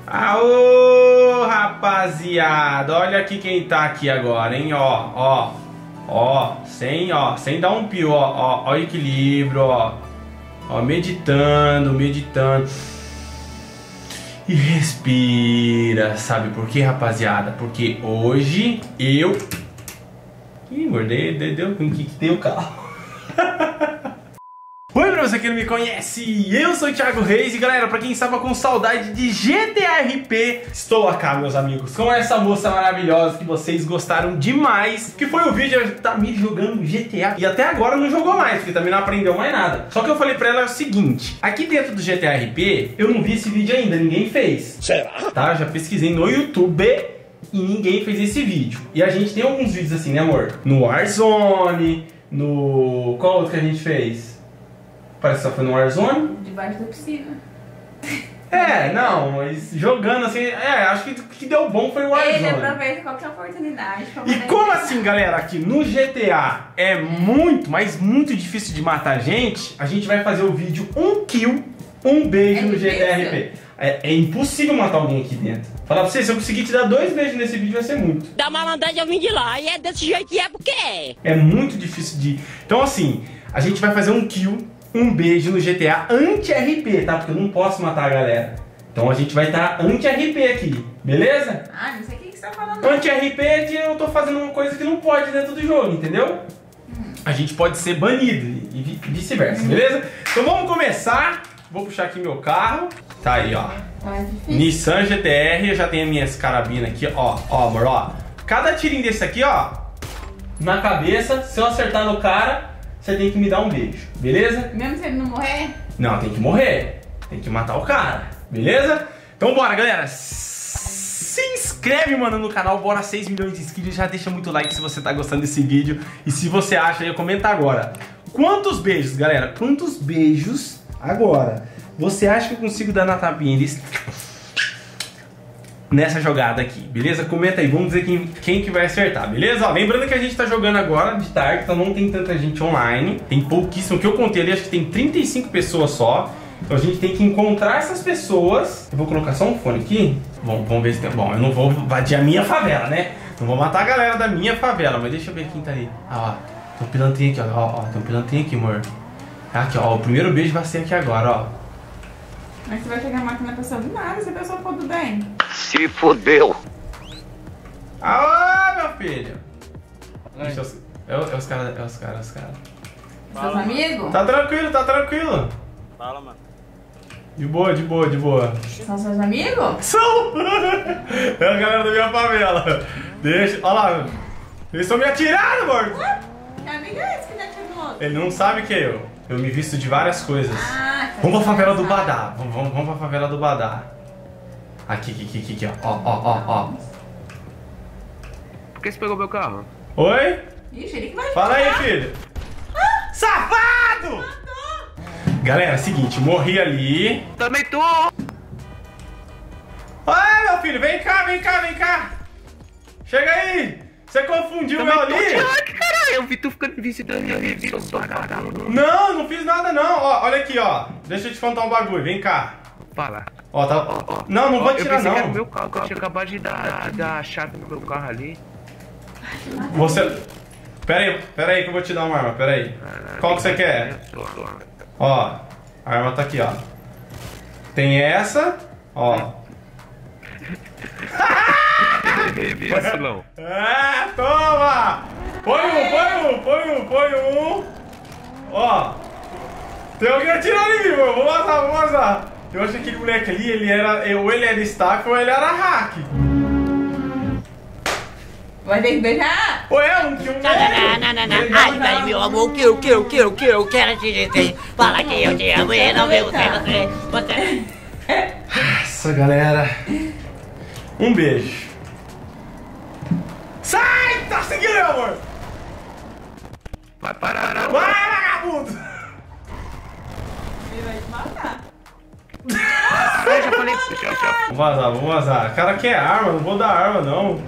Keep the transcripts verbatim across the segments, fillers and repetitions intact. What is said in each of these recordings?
Aô, rapaziada, olha aqui quem tá aqui agora, hein, ó, ó, ó, sem, ó, sem dar um pio, ó, ó, ó o equilíbrio, ó, ó, meditando, meditando, e respira, sabe por quê, rapaziada? Porque hoje eu, ih, mordei, deu, deu, que deu o carro. Oi, pra você que não me conhece, eu sou o Thiago Reis e galera, pra quem estava com saudade de G T A R P, estou aqui, meus amigos, com essa moça maravilhosa que vocês gostaram demais, que foi o vídeo da Tamir jogando G T A, e até agora não jogou mais, porque também não aprendeu mais nada. Só que eu falei pra ela o seguinte, aqui dentro do G T A R P, eu não vi esse vídeo ainda, ninguém fez. Será? Tá, já pesquisei no YouTube e ninguém fez esse vídeo. E a gente tem alguns vídeos assim, né amor? No Warzone, no... qual outro que a gente fez? Parece que só foi no Warzone. Debaixo da piscina. É, não, mas jogando assim, é, acho que o que deu bom foi o Warzone. Ele aproveita qualquer oportunidade. E como assim, galera, aqui no G T A é muito, mas muito difícil de matar gente, a gente vai fazer o vídeo um kill, um beijo é no G T A R P. É, é impossível matar alguém aqui dentro. Falar pra você, se eu conseguir te dar dois beijos nesse vídeo vai ser muito. Da malandragem eu vim de lá e é desse jeito que é porque é. É muito difícil de... Então assim, a gente vai fazer um kill, um beijo no G T A anti-R P, tá? Porque eu não posso matar a galera. Então a gente vai estar anti-R P aqui, beleza? Ah, não sei o que você tá falando. Anti-R P é que eu tô fazendo uma coisa que não pode dentro do jogo, entendeu? Hum. A gente pode ser banido e vice-versa, hum. beleza? Então vamos começar. Vou puxar aqui meu carro. Tá aí, ó. Tá Nissan G T R, eu já tenho as minhas carabinas aqui, ó. Ó, amor, ó. Cada tirinho desse aqui, ó, na cabeça, se eu acertar no cara, você tem que me dar um beijo, beleza? Mesmo se ele não morrer? Não, tem que morrer. Tem que matar o cara, beleza? Então bora, galera. Se inscreve, mano, no canal. Bora seis milhões de inscritos. Já deixa muito like se você tá gostando desse vídeo. E se você acha aí, comenta agora. Quantos beijos, galera? Quantos beijos agora você acha que eu consigo dar na tapinha deles nessa jogada aqui, beleza? Comenta aí, vamos dizer quem, quem que vai acertar, beleza? Ó, lembrando que a gente tá jogando agora de tarde, então não tem tanta gente online. Tem pouquíssimo, que eu contei ali, acho que tem trinta e cinco pessoas só. Então a gente tem que encontrar essas pessoas. Eu vou colocar só um fone aqui. Vamos, vamos ver se tem... Bom, eu não vou invadir a minha favela, né? Não vou matar a galera da minha favela, mas deixa eu ver quem tá ali. Ah, ó, tem um pilantrinho aqui, ó, ó, ó tem um pilantrinho aqui, amor. Aqui, ó, o primeiro beijo vai ser aqui agora, ó. Mas você vai chegar matando a pessoa do nada, se a pessoa for do bem. Se fodeu. Aô, meu filho. É, é, os, é os caras, é os caras, os caras. Seus amigos? Tá tranquilo, tá tranquilo. Fala, mano. De boa, de boa, de boa. São seus amigos? São! É a galera da minha favela. Deixa, olha lá. Eles estão me atirando, amor. Ué? Que amigo é esse que tá atirando no outro? Ele não sabe que é eu. Eu me visto de várias coisas. Ah, tá. Vamos pra favela do Badá. Vamos, vamos, vamos pra favela do Badá. Aqui, aqui, aqui, aqui, ó. Ó, ó, ó, Por que você pegou meu carro? Oi? Ixi, ele que vai Fala aí, jogar. filho. Ah! Safado! Matou. Galera, é o seguinte, morri ali. Também tô! Oi, meu filho, vem cá, vem cá, vem cá. Chega aí. Você confundiu o meu ali? Caralho, eu vi tu ficando visitando minha vida. Não, não fiz nada não. Ó, olha aqui, ó. Deixa eu te contar um bagulho, vem cá. Fala. Ó, tá... Ó, ó. Não, não vou Ó, tirar eu pensei não. que era meu carro, que eu tinha acabado de dar, dar a chave no meu carro ali. Você... Pera aí, pera aí que eu vou te dar uma arma, pera aí. Qual que você quer? Ó, a arma tá aqui, ó. Tem essa, ó. Vacilão. É, toma! Põe um, põe um, põe um, põe um. Ó. Tem alguém atirando em mim, mano. Vou vazar, vou vazar. Eu acho que aquele moleque ali, ele era... Ou ele era staff ou ele era hack. Vai ter que beijar? Ué, um que um... Não, não, não, não. Ai, vai, meu amor, que eu, que eu, que eu, que eu quero te dizer. Fala que eu te amo e não viu você, você. Nossa, galera. Um beijo. Sai! Tá seguindo, meu amor! Vai parar, não. Vai, vagabundo! Ele vai te matar. Eu já falei. Já, já. Vou vazar, vou vazar. Cara quer arma, não vou dar arma, não.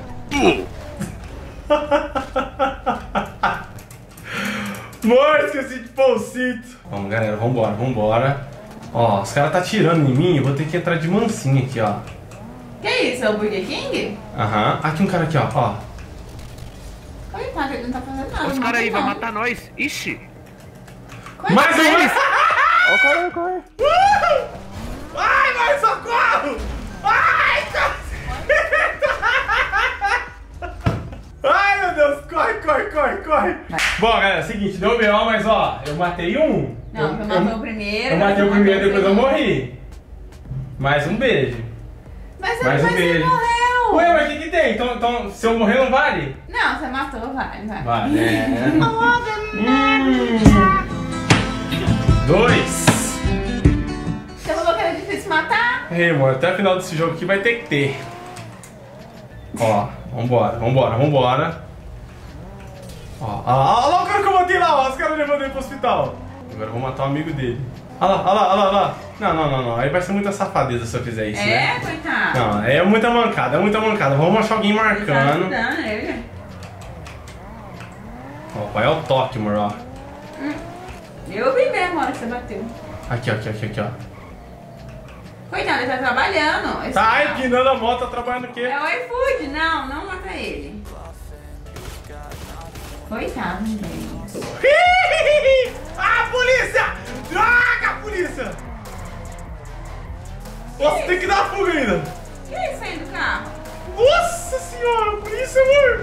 Amor, esqueci de pôr o cinto. Vamos, galera, vambora, vambora. Ó, os caras tá atirando em mim, eu vou ter que entrar de mansinho aqui, ó. Que isso? É o Burger King? Aham. Aqui um cara aqui, ó. Ó. Coitado, ele não tá fazendo nada. Os não caras aí não. vão matar nós. Ixi. Mais um! Ó o cara, ó o cara. Ai, vai, socorro! Ai, caceta! Ai, meu Deus, corre, corre, corre, corre! Bom, galera, é o seguinte, deu B O, mas ó, eu matei um. Não, eu, você eu, matou o primeiro. eu matei o você primeiro, matou o depois eu segundo. morri. Mais um beijo. Mas, Mais um mas você beijo. morreu. Ué, mas o que que tem? Então, então, se eu morrer, não vale? Não, você matou, vai, vai. Vale, é. hum. Dois. Você falou que era difícil matar? Ei, amor, até o final desse jogo aqui vai ter que ter. Ó, vambora, vambora, vambora. Ó, ó, ó, olha lá o cara que eu matei lá, ó, os caras levando ele pro hospital. Agora eu vou matar o amigo dele. Olha lá, olha lá, olha lá, olha lá. Não, não, não, não, aí vai ser muita safadeza se eu fizer isso, né? É, coitado. Não, é muita mancada, é muita mancada. Vamos achar alguém Ele tá marcando. ajudando ele. Ó, vai ao toque, amor, ó. Eu vi mesmo a hora que você bateu. Aqui, ó, aqui, aqui, aqui, ó. Coitado, ele tá trabalhando. Esse Tá cara. empinando a moto, tá trabalhando o quê? É o iFood. Não, não mata ele. Coitado, velho. Ah, polícia! Droga, polícia! Nossa, tem que dar fuga ainda. Que é isso aí do carro? Nossa senhora, polícia, amor!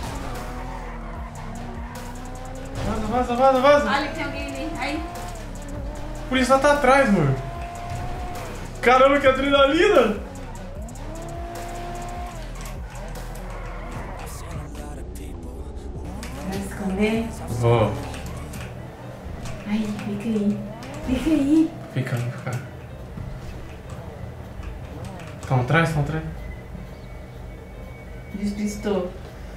Vaza, vaza, vaza, vaza. Olha que tem alguém ali. Aí. A polícia tá atrás, amor. Caramba, que adrenalina! Vai esconder? Vou. Aí, fica aí. Fica aí. Fica, fica. Estão atrás, estão atrás. Despistou.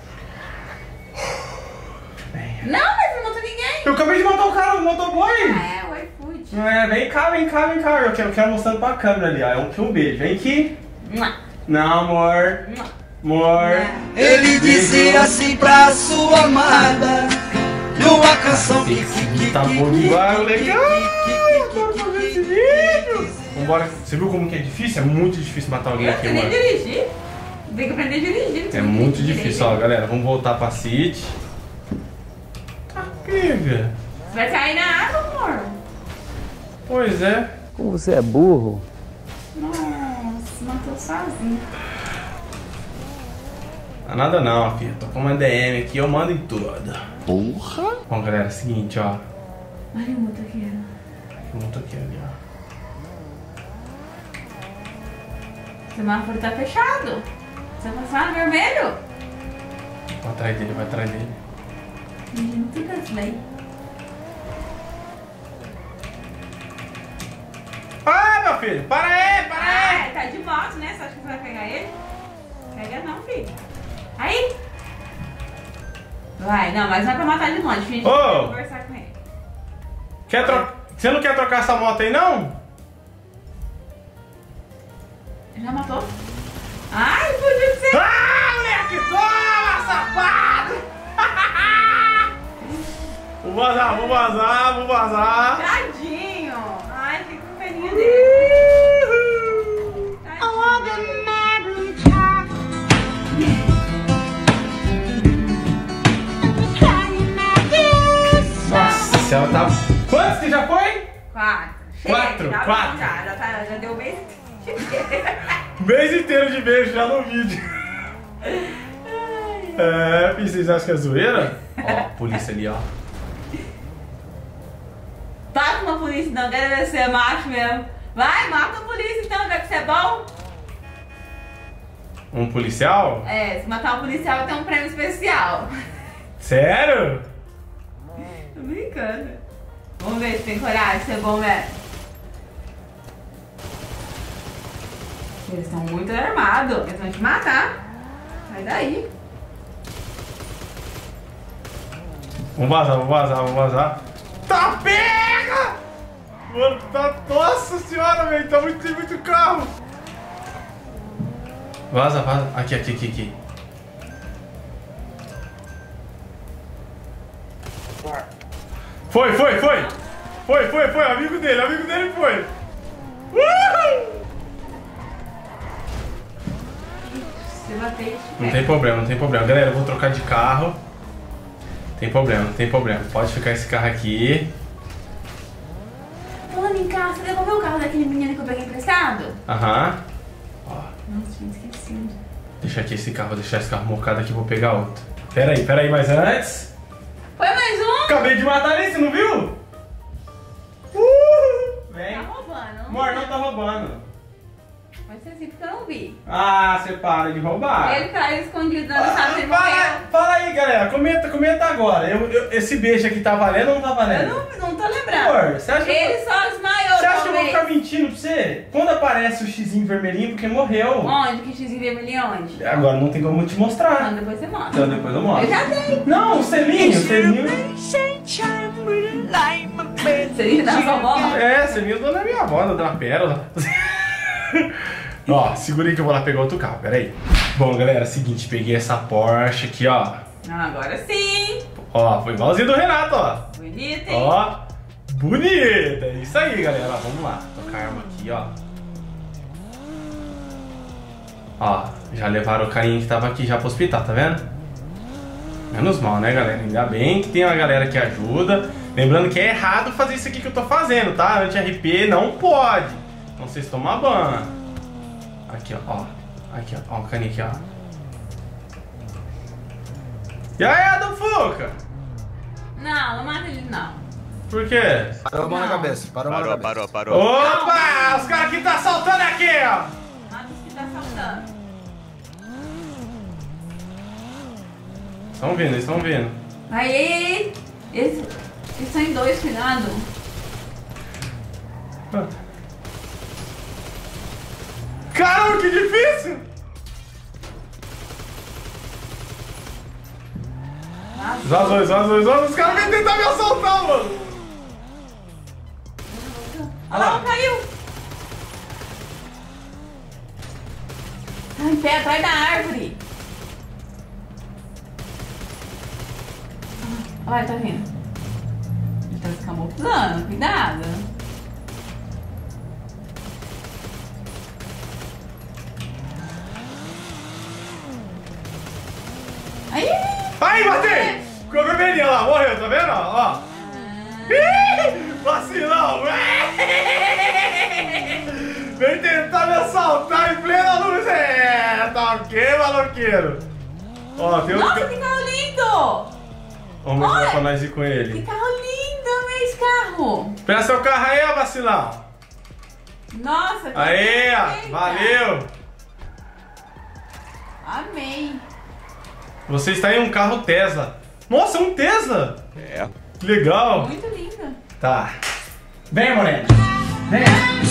Bem. Não, mas não matou ninguém. Eu acabei de matar o cara, o motoboy! Ah, é o iFood. É, vem cá, vem cá, vem cá. Eu quero, eu quero mostrando pra câmera ali, ó. É um, que um beijo. Vem aqui. Mua, Não, amor. mua. Amor. Ele dizia assim pra sua amada, numa canção que Tá bom demais, legal. Eu quero fazer esse vídeo. Vambora. Você viu como que é difícil? É muito difícil matar alguém Eu aqui, não sei nem mano. dirigir. Tem que aprender a dirigir. É muito difícil, ó, galera. Vamos voltar pra City. Tá pega. Você vai cair na água, amor. Pois é. Como você é burro? Nossa, matou sozinho. Não nada não, filho. Tô com uma D M aqui, eu mando em tudo. Porra! Bom, galera, é o seguinte, ó. Olha o motoqueiro. Junto aqui ali, ó. O semáforo tá fechado. Você vai passar no vermelho? Vai atrás dele, vai atrás dele. Não fica isso daí. Ah, meu filho! Para aí, para aí! Ah, tá de moto, né? Você acha que você vai pegar ele? Pega não, filho. Aí. Vai, não, mas não é pra matar de longe. Finge que Ô! vai conversar com ele. Quer tro... Você não quer trocar essa moto aí, não? Já matou? Ai, fugiu de você. Ah, moleque! Toma, safado! Vou vazar, vou vazar, vou vazar. Tadinho. Ai, fica com peninha dele. Tadinho. Nossa, ela tá... Quantos que já foi? Quatro. Quatro, já, quatro. Já, já, tá, já deu bem. Mês inteiro de beijo já no vídeo. É, filho, vocês acham que é zoeira? Ó, a polícia ali, ó. Tá com uma polícia não, quero ver se é macho mesmo. Vai, mata a polícia então, já que você é bom. Um policial? É, se matar um policial vai ter um prêmio especial. Sério? Tô brincando. Vamos ver se tem coragem de ser bom mesmo. Eles estão muito armados, eles vão te matar. Sai daí. Vamos vazar, vamos vazar, vamos vazar. Tá pega! Mano, tá... Nossa senhora, velho, tá muito, tem muito carro. Vaza, vaza. Aqui, aqui, aqui, aqui. Foi, foi, foi! Foi, foi, foi, amigo dele, amigo dele foi! Uhul! Você bater, Não tem problema, não tem problema. Galera, eu vou trocar de carro. Tem problema, não tem problema. Pode ficar esse carro aqui. Falando em carro, você devolveu o carro daquele menino que eu peguei emprestado? Aham. Ó, Nossa, tinha esquecido. deixa aqui esse carro, vou deixar esse carro mocado aqui, vou pegar outro. Pera aí, pera aí, mas antes... Foi mais um? Acabei de matar ele, você não viu? Uh, vem. Tá roubando. Amor, não tá roubando. Pode ser assim porque eu não vi. Ah, você para de roubar. Ele caiu escondido, não Ah, sabe se ele fala, morreu. fala aí, galera. Comenta, comenta agora. Eu, eu- esse beijo aqui tá valendo ou não tá valendo? Eu não, não tô lembrando. Amor, você acha que eu- Ele só desmaiou, Você acha que eu vou talvez. ficar mentindo pra você? Quando aparece o xizinho vermelhinho, porque morreu. Onde? Que xizinho vermelho onde? Agora não tem como te mostrar. Não, depois você mostra. Então depois eu Eu mostro. já dei. Não, o selinho, o selinho. Você dá sua bola? É, selinho do da minha avó, da Pérola. Ó, segura aí que eu vou lá pegar outro carro, pera aí. Bom, galera, seguinte, peguei essa Porsche aqui, ó. Ah, agora sim. Ó, foi igualzinho do Renato, ó. Bonito, hein? Ó, bonita. É isso aí, galera. Ó, vamos lá. Tocar a arma aqui, ó. Ó, já levaram o carinha que tava aqui já pro hospital, tá vendo? Menos mal, né, galera? Ainda bem que tem uma galera que ajuda. Lembrando que é errado fazer isso aqui que eu tô fazendo, tá? Anti-R P não pode. Então vocês tomam ban. Aqui, ó, ó. Aqui, ó. Ó, o carinha aqui, ó. E aí, Adolfo Fuca? Não, não mata ele não. Por quê? Parou a mão na cabeça, parou a mão na Parou, cabeça. parou, parou. Opa! Os caras que tá assaltando aqui, ó! Mata os que tá saltando. Estão vindo, estão vindo. Aí, aí, aí. Eles, eles são em dois, cuidado. Caramba, que difícil! Vazou, vazou, vazou. Os caras vêm tentar me assaltar, mano! Olha lá, um caiu. Tá em pé atrás da árvore. Olha, tá vindo. Ele tá se camuflando, cuidado. Aí! Aí, matei! Ficou vermelhinha lá, morreu, tá vendo? Ó. Ih, vacilão! Vem tentar me assaltar em plena luz! É, tá ok, maloqueiro? Ó, tem outro. Nossa, ca- que carro lindo! Vamos mostrar Olha! pra nós ir com Que ele. carro lindo, amei esse carro! Pega seu carro aí, ó, vacilão! Nossa, que Aê, ó, perfeita. valeu! Amei! Você está em um carro Tesla. Nossa, um Tesla! É. Que legal! Muito linda! Tá. Vem, Moreno. Vem.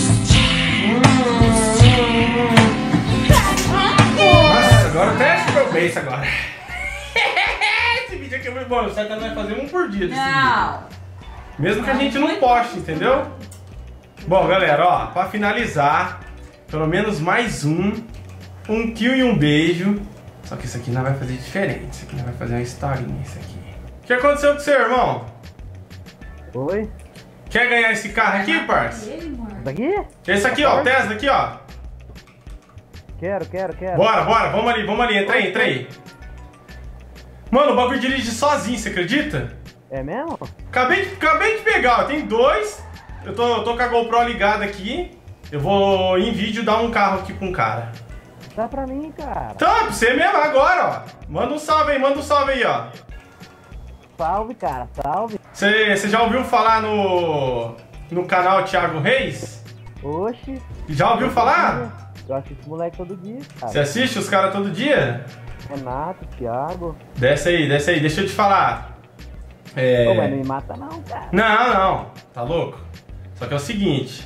Nossa, agora teste meu beijo agora. Esse vídeo aqui é muito bom. O certo vai fazer um por dia desse vídeo. Não! Mesmo que a gente não poste, entendeu? Bom, galera, ó, pra finalizar, pelo menos mais um. Um kill e um beijo. Só que isso aqui não vai fazer diferente. Isso aqui não vai fazer uma historinha, isso aqui. O que aconteceu com você, irmão? Oi? Quer ganhar esse carro aqui, parça? Ele, amor. Daqui? Esse aqui, ó, o Tesla aqui, ó. Quero, quero, quero. Bora, bora, vamos ali, vamos ali, entra aí, entra aí. Mano, o bagulho dirige sozinho, você acredita? É mesmo? Acabei, de- acabei de pegar, ó, tem dois. Eu tô, eu tô com a GoPro ligada aqui. Eu vou, em vídeo, dar um carro aqui pra um cara. Dá pra mim, cara. Então, é pra você mesmo agora, ó. Manda um salve aí, manda um salve aí, ó. Salve, cara, salve. Você você já ouviu falar no, no canal Thiago Reis? Oxi. Já ouviu falar? Eu assisto esse moleque todo dia, cara. Você assiste os caras todo dia? Renato, Thiago. Desce aí, desce aí, deixa eu te falar. É... Ô, mas não me mata não, cara. Não, não, tá louco? Só que é o seguinte.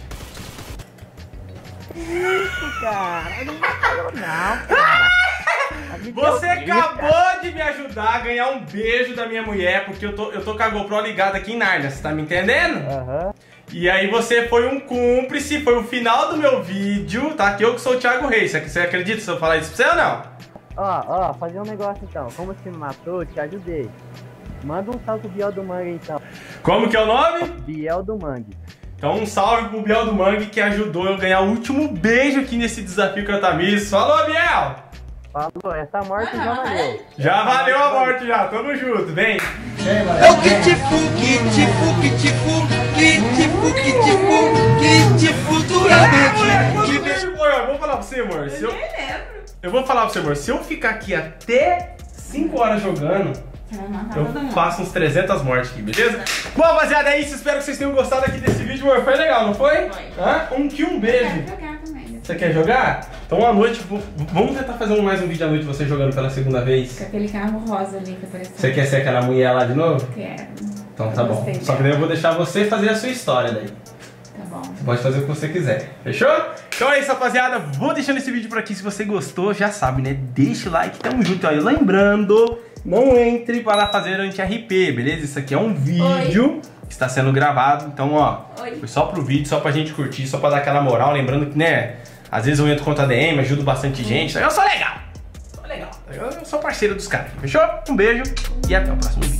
Isso, cara. Não me mata não, cara. Você acabou de me ajudar a ganhar um beijo da minha mulher, porque eu tô, eu tô com a GoPro ligada aqui em Narnia, você tá me entendendo? Aham. E aí você foi um cúmplice, foi o final do meu vídeo, tá? Que eu que sou o Thiago Reis, você acredita se eu falar isso pra você ou não? Ó, ó, fazer um negócio então. Como você me matou, eu te ajudei. Manda um salve pro Biel do Mangue então. Como que é o nome? Biel do Mangue. Então um salve pro Biel do Mangue que ajudou eu a ganhar o último beijo aqui nesse desafio Cantamisso. Falou, Biel! Falou, essa morte já valeu. Já valeu a morte já, tamo junto, vem. É o kitifu, kitifu, kitifu, kitifu, kitifu, kitifu duramente. De vez- Amor, eu vou falar pra você, amor. Se eu, Nem lembro. eu vou falar pra você, amor. Se eu ficar aqui até cinco horas jogando, Você vai matar eu todo mundo. faço uns trezentas mortes aqui, beleza? Bom, rapaziada, é isso. Espero que vocês tenham gostado aqui desse vídeo, amor. Foi legal, não foi? Foi. Hã? Um que um beijo. Quero jogar também. Você quer jogar? Então à noite, v- vamos tentar fazer um- mais um vídeo à noite você jogando pela segunda vez. Com aquele carro rosa ali que apareceu. Você quer ser aquela mulher lá de novo? Quero. Então tá Eu bom. gostei Só que dela. daí eu vou deixar você fazer a sua história daí. Tá bom. Você pode fazer o que você quiser. Fechou? Então é isso, rapaziada. Vou deixando esse vídeo por aqui. Se você gostou, já sabe, né? Deixa o like, tamo junto aí. Lembrando, não entre para fazer anti-R P, beleza? Isso aqui é um vídeo que está sendo gravado. Então, ó, Oi. foi só pro vídeo, só pra gente curtir, só pra dar aquela moral. Lembrando que, né, às vezes eu entro contra a D M, ajudo bastante gente. Eu sou legal. Sou legal. Eu sou parceiro dos caras. Fechou? Um beijo e até o próximo vídeo.